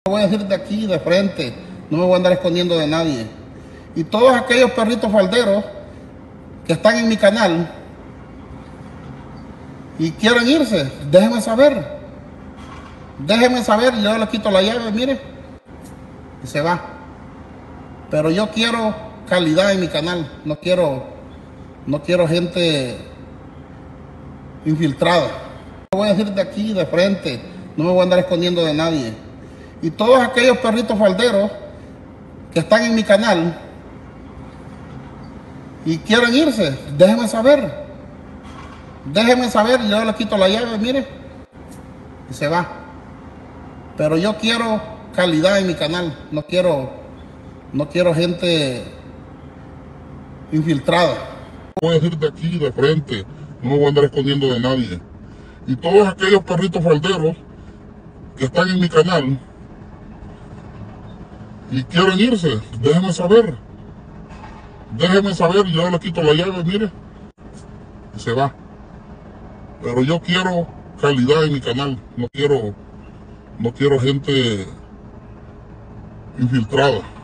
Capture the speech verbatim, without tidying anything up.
Voy a decir de aquí, de frente, no me voy a andar escondiendo de nadie. Y todos aquellos perritos falderos que están en mi canal y quieren irse, déjenme saber. Déjenme saber, yo les quito la llave, mire, y se va. Pero yo quiero calidad en mi canal, no quiero, no quiero gente infiltrada. Voy a decir de aquí, de frente, no me voy a andar escondiendo de nadie. Y todos aquellos perritos falderos que están en mi canal y quieren irse, déjenme saber. Déjenme saber, yo les quito la llave, mire, y se va. Pero yo quiero calidad en mi canal, no quiero, no quiero gente infiltrada. Voy a decir de aquí, de frente, no me voy a andar escondiendo de nadie. Y todos aquellos perritos falderos que están en mi canal y quieren irse, déjenme saber. Déjenme saber, yo les quito la llave, mire, y se va. Pero yo quiero calidad en mi canal, no quiero, no quiero gente infiltrada.